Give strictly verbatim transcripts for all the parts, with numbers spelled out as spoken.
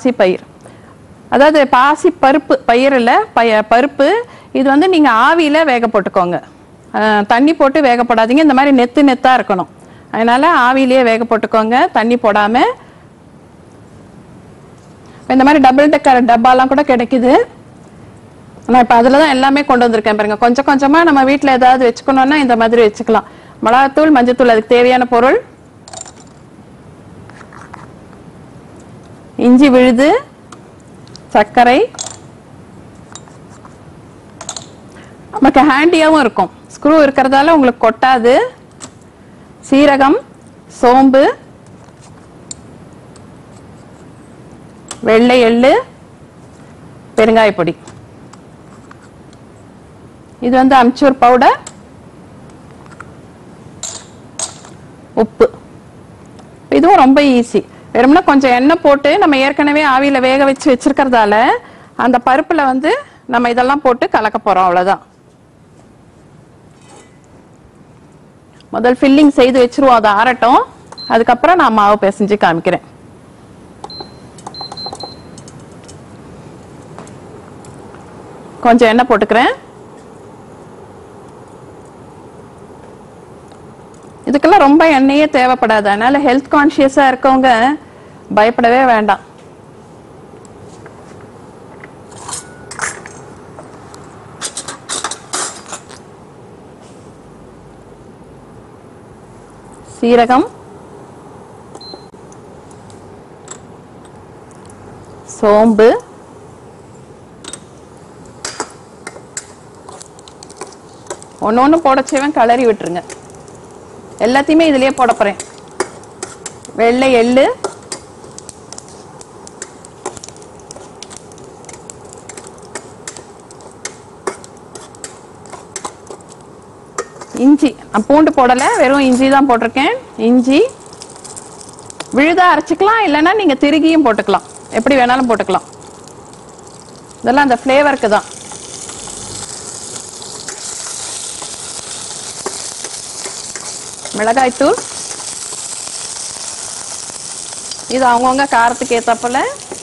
பாசி பயிர், அதாவது பாசி பருப்பு, பயிரில் பய பருப்பு. இது வந்து நீங்கள் ஆவியில் வேக போட்டுக்கோங்க, தண்ணி போட்டு வேக போடாதீங்க. இந்த மாதிரி நெத்து நெத்தாக இருக்கணும், அதனால் ஆவியிலேயே வேக போட்டுக்கோங்க, தண்ணி போடாமல். இந்த மாதிரி டபுள் டெக்கர் டப்பாலாம் கூட கிடைக்குது. நான் இப்போ அதில் தான் எல்லாமே கொண்டு வந்திருக்கேன் பாருங்க. கொஞ்சம் கொஞ்சமாக நம்ம வீட்டில் ஏதாவது வச்சுக்கணும்னா இந்த மாதிரி வச்சுக்கலாம். மிளகாத்தூள், மஞ்சத்தூள், அதுக்கு தேவையான பொருள், இஞ்சி விழுது, சர்க்கரை, நமக்கு ஹேண்டியாகவும் இருக்கும், ஸ்க்ரூ இருக்கிறதால உங்களுக்கு கொட்டாது, சீரகம், சோம்பு, வெள்ளை எள்ளு, பெருங்காய பொடி. இது வந்து அம்ச்சூர் பவுடர், உப்பு. இதுவும் ரொம்ப ஈஸி. வெறும்னா கொஞ்சம் எண்ணெய் போட்டு நம்ம ஏற்கனவே ஆவியில வேக வச்சு வச்சிருக்கிறதால அந்த பருப்புல வந்து நம்ம இதெல்லாம் போட்டு கலக்க போறோம், அவ்வளவுதான். முதல் ஃபில்லிங் செய்து வச்சிருவோம், அதை ஆறட்டும். அதுக்கப்புறம் நான் மாவு பிசைஞ்சு காமிக்கிறேன். கொஞ்சம் எண்ணெய் போட்டுக்கிறேன். இதுக்கெல்லாம் ரொம்ப எண்ணெயே தேவைப்படாது, அதனால ஹெல்த் கான்சியஸா இருக்கவங்க பயப்படவே வேண்டாம். சீரகம், சோம்பு, ஒன்னு ஒன்னு போடச்சேவன் கலரி விட்டுருங்க. எல்லாத்தையுமே இதுலயே போட போறேன். வெள்ளை எள்ளு, இஞ்சி, நான் பூண்டு போடல, வெறும் இஞ்சி தான் போட்டிருக்கேன். இஞ்சி விழுதா அரைச்சிக்கலாம், இல்லைன்னா நீங்க திருகியும் போட்டுக்கலாம், எப்படி வேணாலும் போட்டுக்கலாம். இதெல்லாம் அந்த ஃப்ளேவருக்கு தான். மிளகாய்த்தூள், இது அவங்கவுங்க காரத்துக்கு ஏத்தாப்புல.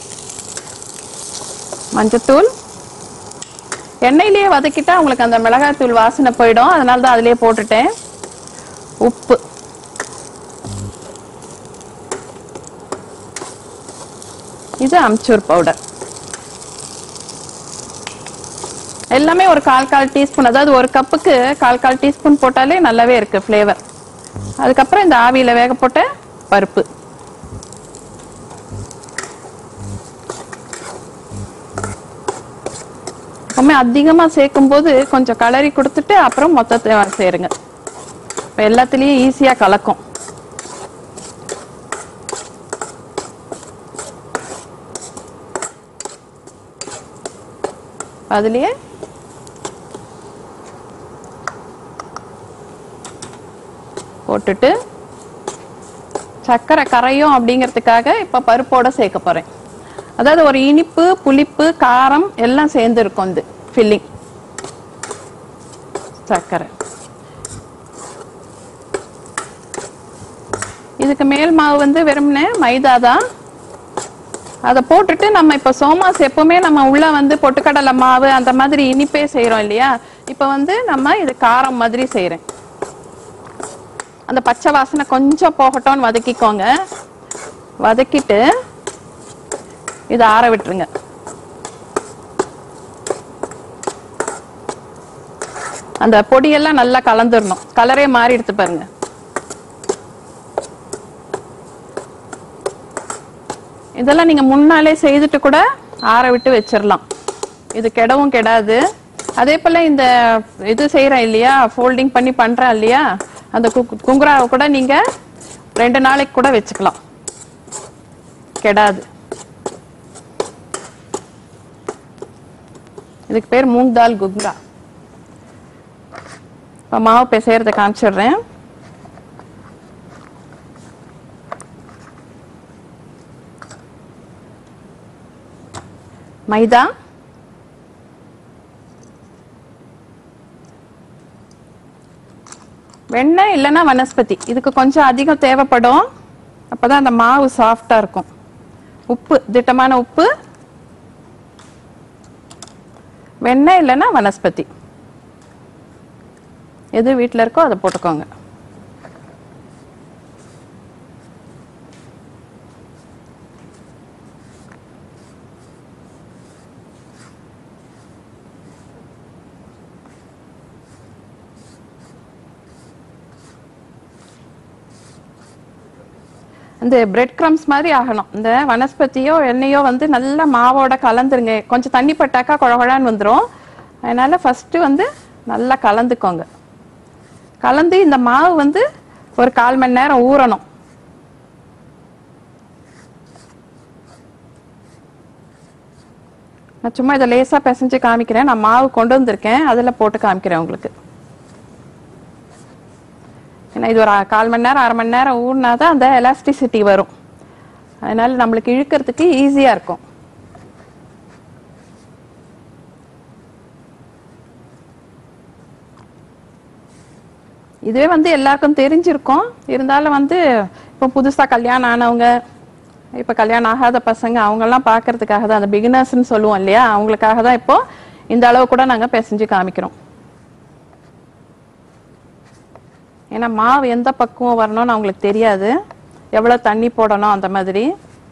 மஞ்சத்தூள், எண்ணெயிலேயே வதக்கிட்டா உங்களுக்கு அந்த மிளகாய்த்தூள் வாசனை போயிடும், அதனால தான் அதிலேயே போட்டுட்டேன். உப்பு, இது அம்ச்சூர் பவுடர். எல்லாமே ஒரு கால் கால் டீஸ்பூன், அதாவது ஒரு கப்புக்கு கால் கால் டீஸ்பூன் போட்டாலே நல்லாவே இருக்கு ஃப்ளேவர். அதுக்கப்புறம் இந்த ஆவியில வேக போட்ட பருப்பு. எப்பவுமே அதிகமா சேர்க்கும் போது கொஞ்சம் கலரி கொடுத்துட்டு அப்புறம் மொத்தத்தை சேருங்க. இப்ப எல்லாத்துலயும் ஈஸியா கலக்கும். அதுலயே போட்டுட்டு சர்க்கரை கரையும் அப்படிங்கிறதுக்காக இப்ப பருப்போட சேர்க்க போறேன். அதாவது ஒரு இனிப்பு, புளிப்பு, காரம் எல்லாம் சேர்ந்து இருக்கும் இந்த ஃபில்லிங். சர்க்கரை, இதுக்கு மேல் மாவு வந்து வெறும்னே மைதா தான். அதை போட்டுட்டு நம்ம இப்ப சோமாஸ் எப்பவுமே நம்ம உள்ள வந்து பொட்டுக்கடலை மாவு அந்த மாதிரி இனிப்பே செய்யறோம் இல்லையா, இப்ப வந்து நம்ம இது காரம் மாதிரி செய்யறேன். அந்த பச்சை வாசனை கொஞ்சம் போகட்டும்னு வதக்கிக்கோங்க. வதக்கிட்டு இதை ஆற விட்டுருங்க. அந்த பொடியெல்லாம் நல்லா கலந்துடணும். கலரே மாறி எடுத்து பாருங்க. இதெல்லாம் நீங்க முன்னாலே செய்துட்டு கூட ஆற விட்டு வச்சிடலாம், இது கெடவும் கெடாது. அதே போல இந்த இது செய்யறேன் இல்லையா, ஃபோல்டிங் பண்ணி பண்றேன் இல்லையா, அந்த குங்குராவை கூட நீங்க ரெண்டு நாளைக்கு கூட வச்சுக்கலாம், கெடாது. இதுக்கு பேர் மூங் தால் குங்குரா. இப்ப மாவு பிசையறதை காமிச்சிடுறேன். மைதா, வெண்ணெய் இல்லைன்னா வனஸ்பதி, இதுக்கு கொஞ்சம் அதிகம் தேவைப்படும், அப்பதான் அந்த மாவு சாஃப்டா இருக்கும். உப்பு, திட்டமான உப்பு, வெண்ணெய் இல்லைன்னா வனஸ்பதி, எது வீட்டில் இருக்கோ அதை போட்டுக்கோங்க. இந்த பிரெட் கிரம்ஸ் மாதிரி ஆகணும். இந்த வனஸ்பதியோ எண்ணெயோ வந்து நல்லா மாவோட கலந்துருங்க. கொஞ்சம் தண்ணி பட்டாக்கா குழகுழான்னு வந்துடும். அதனால ஃபர்ஸ்ட் வந்து நல்லா கலந்துக்கோங்க. கலந்து இந்த மாவு வந்து ஒரு கால் மணி நேரம் ஊறணும். நான் சும்மா இதை லேசா பிசைஞ்சு காமிக்கிறேன். நான் மாவு கொண்டு வந்திருக்கேன், அதில் போட்டு காமிக்கிறேன் உங்களுக்கு. ஏன்னா இது ஒரு கால் மணி நேரம் அரை மணி நேரம் ஊறினாதான் அந்த எலாஸ்டிசிட்டி வரும். அதனால நம்மளுக்கு இழுக்கிறதுக்கு ஈஸியா இருக்கும். இதுவே வந்து எல்லாருக்கும் தெரிஞ்சிருக்கும். இருந்தாலும் வந்து இப்போ புதுசா கல்யாணம் ஆனவங்க, இப்ப கல்யாணம் ஆகாத பசங்க, அவங்க எல்லாம் பாக்குறதுக்காக தான், அந்த பிகினர்ஸ்ன்னு சொல்லுவோம் இல்லையா, அவங்களுக்காக தான் இப்போ இந்த அளவு கூட நாங்க பிசைஞ்சு காமிக்கிறோம். ஏன்னா மாவு எந்த பக்குவம் வரணும்னு அவங்களுக்கு தெரியாது, எவ்வளவு தண்ணி போடணும் அந்த மாதிரி.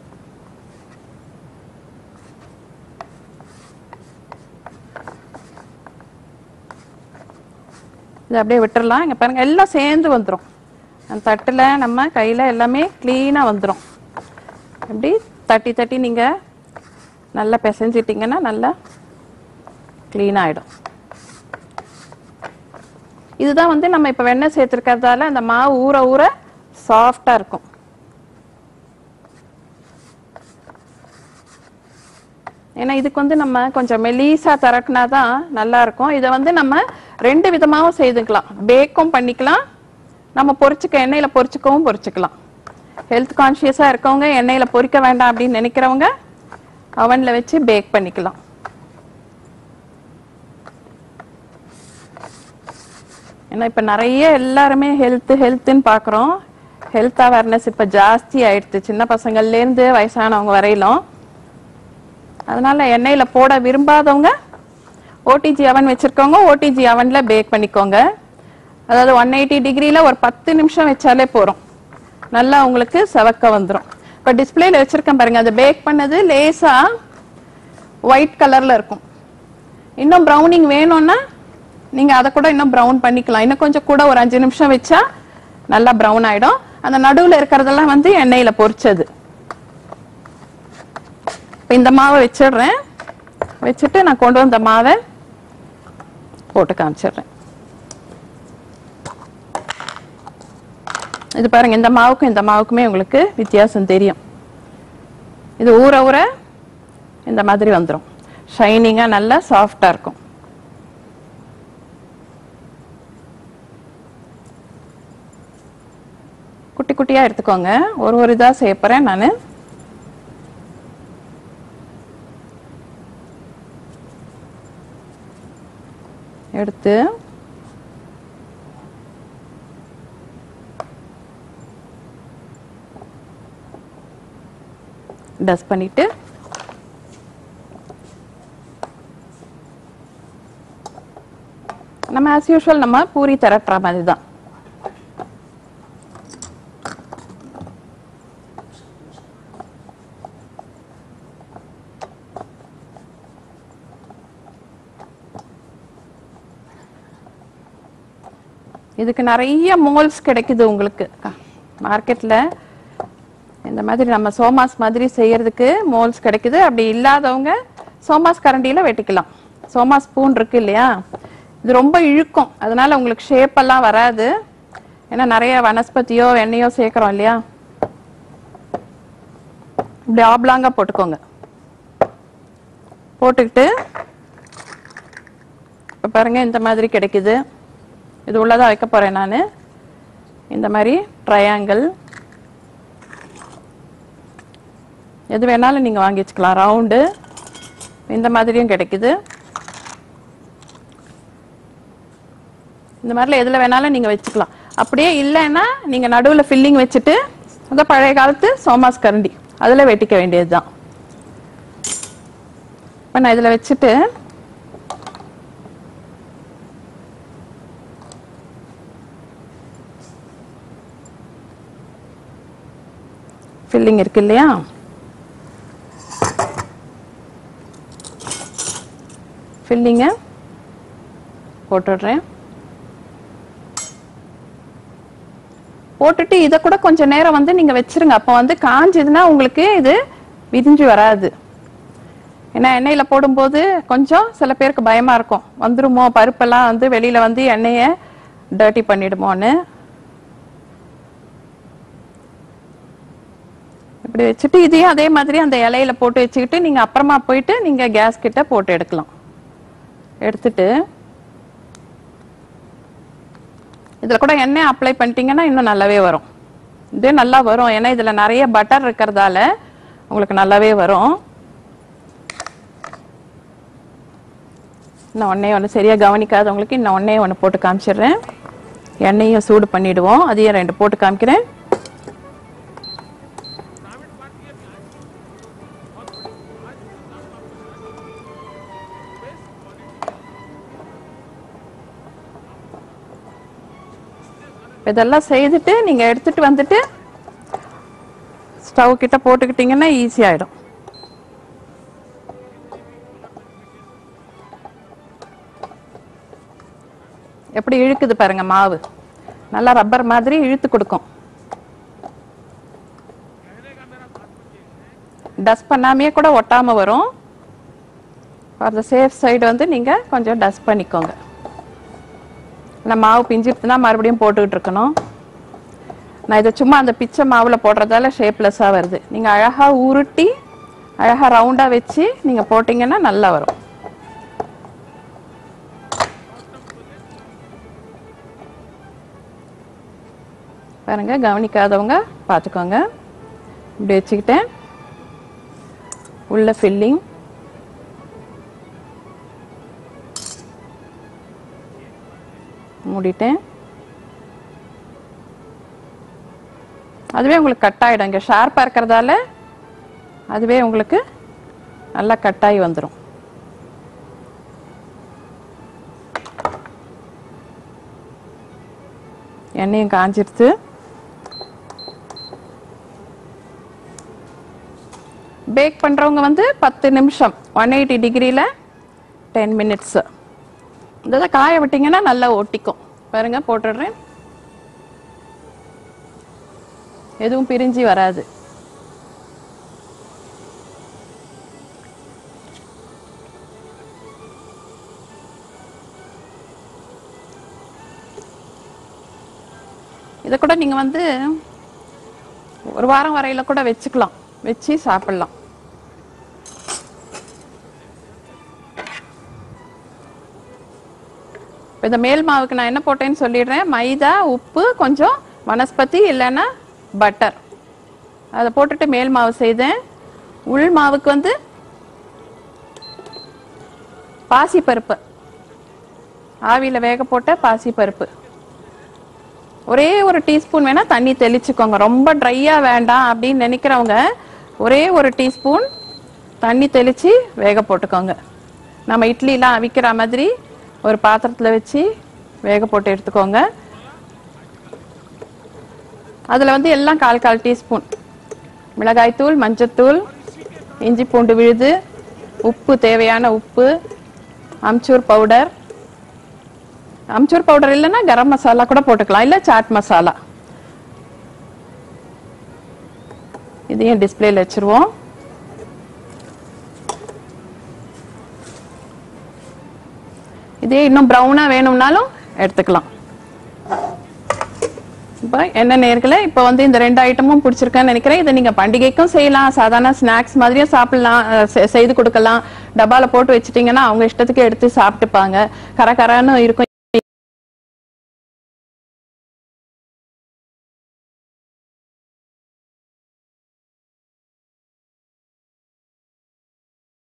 இது அப்படியே விட்டுறலாம். இங்க பாருங்க எல்லாம் சேர்ந்து வந்துடும். அந்த தட்டுல நம்ம கையில எல்லாமே கிளீனா வந்துடும். அப்படி தட்டி தட்டி நீங்க நல்லா பிசைஞ்சிட்டீங்கன்னா நல்லா கிளீனா ஆயிடும். இதுதான் வந்து நம்ம இப்ப வெண்ணெய் சேர்த்திருக்கிறதால அந்த மாவு ஊற ஊற சாஃப்டா இருக்கும். ஏன்னா இதுக்கு வந்து நம்ம கொஞ்சம் மெலீசா திரட்டினாதான் நல்லா இருக்கும். இதை வந்து நம்ம ரெண்டு விதமாவும் செய்துக்கலாம். பேக்கும் பண்ணிக்கலாம், நம்ம பொரிச்சுக்க எண்ணெயில பொரிச்சுக்கவும் பொரிச்சுக்கலாம். ஹெல்த் கான்சியஸா இருக்கவங்க எண்ணெயில பொரிக்க வேண்டாம் அப்படின்னு நினைக்கிறவங்க அவன்ல வச்சு பேக் பண்ணிக்கலாம். ஏன்னா இப்ப நிறைய எல்லாருமே ஹெல்த் ஹெல்த்ன்னு பாக்குறோம். ஹெல்த் அவேர்னஸ் இப்ப ஜாஸ்தி ஆயிடுச்சு, சின்ன பசங்கள்ல இருந்து வயசானவங்க வரையிலும். அதனால எண்ணெயில போட விரும்பாதவங்க ஓடிஜி அவன் வச்சிருக்கவங்க ஓடிஜி அவன்ல பேக் பண்ணிக்கோங்க. அதாவது ஒன் எயிட்டி டிகிரில ஒரு பத்து நிமிஷம் வச்சாலே போறோம், நல்லா உங்களுக்கு செவக்க வந்துடும். இப்ப டிஸ்பிளேல வச்சிருக்கேன் பாருங்க, அது பேக் பண்ணது லேசா ஒயிட் கலர்ல இருக்கும். இன்னும் ப்ரௌனிங் வேணும்னா நீங்க அதை கூட இன்னும் ப்ரௌன் பண்ணிக்கலாம். இன்னும் கொஞ்சம் கூட ஒரு அஞ்சு நிமிஷம் வச்சா நல்லா ப்ரௌன் ஆயிடும். அந்த நடுவுல இருக்கிறதெல்லாம் வந்து எண்ணெயில பொரிச்சது. இப்ப இந்த மாவை வச்சிடுறேன். வச்சுட்டு நான் கொண்டு வந்த மாவை போட்டு காமிச்சிடுறேன். இது பாருங்க, இந்த மாவுக்கும் இந்த மாவுக்குமே உங்களுக்கு வித்தியாசம் தெரியும். இது ஊற ஊற இந்த மாதிரி வந்துடும், ஷைனிங்கா நல்லா சாஃப்டா இருக்கும். குட்டி குட்டியா எடுத்துக்கோங்க. ஒரு ஒரு இதா செய்ய போறேன் நானு. எடுத்து டஸ்ட் பண்ணிட்டு நம்ம ஆஸ் யூஷுவல் நம்ம பூரி திரட்டுற மாதிரி தான். இதுக்கு நிறைய மோல்ஸ் கிடைக்குது உங்களுக்கு மார்க்கெட்ல. இந்த மாதிரி நம்ம சோமாஸ் மாதிரி செய்யறதுக்கு மோல்ஸ் கிடைக்குது. அப்படி இல்லாதவங்க சோமாஸ் கரண்டியில வெட்டிக்கலாம். சோமாஸ் ஸ்பூன் இருக்கு இல்லையா, இது ரொம்ப இழுக்கும், அதனால உங்களுக்கு ஷேப் எல்லாம் வராது. ஏன்னா நிறைய வனஸ்பதியோ எண்ணெயோ சேர்க்கிறோம் இல்லையா. இப்படி ஆப்லாங்கா போட்டுக்கோங்க. போட்டுக்கிட்டு இப்ப பாருங்க இந்த மாதிரி கிடைக்குது. இது உள்ளதா வைக்க போறேன் நானு. இந்த மாதிரி ட்ரையாங்கிள் எது வேணாலும் நீங்க வாங்கி வச்சுக்கலாம். ரவுண்டு இந்த மாதிரியும் கிடைக்குது. இந்த மாதிரில எதுல வேணாலும் நீங்க வச்சுக்கலாம். அப்படியே இல்லைன்னா நீங்க நடுவுல ஃபில்லிங் வச்சுட்டு அந்த பழைய காலத்து சோமாஸ் கரண்டி அதில் வெட்டிக்க வேண்டியது தான். இப்போ நான் இதில் வச்சுட்டு ஃபில்லிங் இருக்கு இல்லையா, ஃபில்லிங்கை போட்டுடுறேன். போட்டுட்டு இதை கூட கொஞ்சம் நேரம் வந்து நீங்க வச்சிருங்க. அப்போ வந்து காஞ்சதுன்னா உங்களுக்கு இது விரிஞ்சு வராது. ஏன்னா எண்ணெயில போடும்போது கொஞ்சம் சில பேருக்கு பயமா இருக்கும், வந்துருமோ பருப்பெல்லாம் வந்து வெளியில வந்து எண்ணெயை டர்ட்டி பண்ணிடுமோன்னு. இப்படி வச்சுட்டு இதையும் அதே மாதிரி அந்த இலையில போட்டு வச்சுக்கிட்டு நீங்க அப்புறமா போயிட்டு நீங்க கேஸ் கிட்ட போட்டு எடுக்கலாம். எடுத்துட்டு இதுல கூட எண்ணெய் அப்ளை பண்ணிட்டீங்கன்னா இன்னும் நல்லாவே வரும். இது நல்லா வரும், ஏன்னா இதுல நிறைய பட்டர் இருக்கிறதால உங்களுக்கு நல்லாவே வரும். இன்னும் ஒன்னே ஒன்று சரியா கவனிக்காதவங்களுக்கு இன்னும் ஒன்னே ஒன்று போட்டு காமிச்சிடுறேன். எண்ணெயும் சூடு பண்ணிடுவோம், அதையும் ரெண்டு போட்டு காமிக்கிறேன். இதெல்லாம் செய்துட்டு நீங்க எடுத்துட்டு வந்துட்டு ஸ்டவ் கிட்ட போட்டுக்கிட்டீங்கன்னா ஈஸி ஆயிடும். எப்படி இழுக்குது பாருங்க, மாவு நல்லா ரப்பர் மாதிரி இழுத்து கொடுக்கும். டஸ்ட் பண்ணாமே கூட ஒட்டாம வரும். ஃபார் த சேஃப் சைடு வந்து நீங்க கொஞ்சம் டஸ்ட் பண்ணிக்கோங்க. நான் மாவு பிஞ்சிட்டுனா மறுபடியும் போட்டுக்கிட்டு இருக்கணும். நான் இதை சும்மா அந்த பிச்சை மாவுல போடுறதால ஷேப்லெஸ்ஸா வருது. நீங்க அழகா உருட்டி அழகா ரவுண்டா வச்சு நீங்க போட்டீங்கன்னா நல்லா வரும். பாருங்க, கவனிக்காதவங்க பார்த்துக்கோங்க. இப்படி வச்சுக்கிட்டேன். உள்ள ஃபில்லிங் மூடிட்டேன். அதுவே உங்களுக்கு கட் ஆயிடும். இங்க ஷார்ப்பா இருக்கிறதால அதுவே உங்களுக்கு நல்லா கட்டாயி வந்துடும். எண்ணெயும் காஞ்சிடுத்து. பேக் பண்றவங்க வந்து பத்து நிமிஷம் ஒன் எயிட்டி டிகிரியில டென் மினிட்ஸ் இதை காய விட்டீங்கன்னா நல்லா ஒட்டிக்கும். பாருங்க, போட்டுடுறேன். எதுவும் பிரிஞ்சு வராது. இதை கூட நீங்க வந்து ஒரு வாரம் வரையில கூட வச்சுக்கலாம், வச்சு சாப்பிடலாம். இந்த மேல் மாவுக்கு நான் என்ன போட்டேன்னு சொல்லிடுறேன். மைதா, உப்பு, கொஞ்சம் வனஸ்பதி இல்லைன்னா பட்டர், அதை போட்டுட்டு மேல் மாவு செய்தேன். உள் மாவுக்கு வந்து பாசி பருப்பு, ஆவியில வேக போட்ட பாசி பருப்பு ஒரே ஒரு டீஸ்பூன் வேணா தண்ணி தெளிச்சுக்கோங்க. ரொம்ப ட்ரையா வேண்டாம் அப்படின்னு நினைக்கிறவங்க ஒரே ஒரு டீஸ்பூன் தண்ணி தெளிச்சு வேக போட்டுக்கோங்க. நம்ம இட்லிலாம் அவிக்கிற மாதிரி ஒரு பாத்திரத்துல வச்சு வேக போட்டு எடுத்துக்கோங்க. அதுல வந்து எல்லாம் கால் கால் டீஸ்பூன் மிளகாய் தூள், மஞ்சத்தூள், இஞ்சி பூண்டு விழுது, உப்பு தேவையான உப்பு, அம்ச்சூர் பவுடர், அம்ச்சூர் பவுடர் இல்லைன்னா கரம் மசாலா கூட போட்டுக்கலாம், இல்ல சாட் மசாலா. இதையும் டிஸ்பிளேல வச்சிருவோம். இதே இன்னும் ப்ரௌனா வேணும்னாலும் எடுத்துக்கலாம். இப்போ என்ன நேர்களே, இப்போ வந்து இந்த ரெண்டு ஐட்டமும் பிடிச்சிருக்கேன்னு நினைக்கிறேன். இதை நீங்க பண்டிகைக்கும் செய்யலாம், சாதாரண ஸ்நாக்ஸ் மாதிரியும் சாப்பிடலாம், செய்து கொடுக்கலாம். டப்பால போட்டு வச்சுட்டீங்கன்னா அவங்க இஷ்டத்துக்கு எடுத்து சாப்பிட்டுப்பாங்க. கரகரன்னு இருக்கும்.